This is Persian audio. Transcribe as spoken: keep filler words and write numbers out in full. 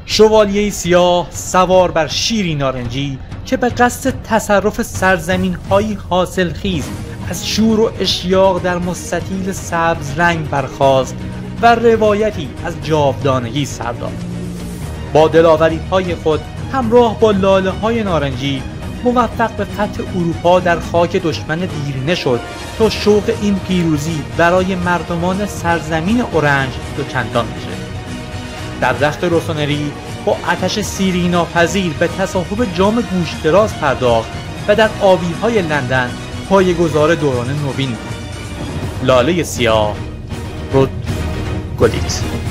شوالیه سیاه سوار بر شیری نارنجی که به قصد تصرف سرزمین‌های حاصلخیز از شور و اشتیاق در مستطیل سبز رنگ برخاست و روایتی از جاودانگی سر داد. با دلاوری‌های خود همراه با لاله‌های نارنجی موفق به فتح اروپا در خاک دشمن دیرینه شد تا شوق این پیروزی برای مردمان سرزمین اورنج دوچندان بشه. در رخت روسونری با آتش سیری ناپذیر به تصاحب جام گوش دراز پرداخت و در آبی‌های لندن پایه‌گذار دوران نوین بود. لاله سیاه رود گلیت.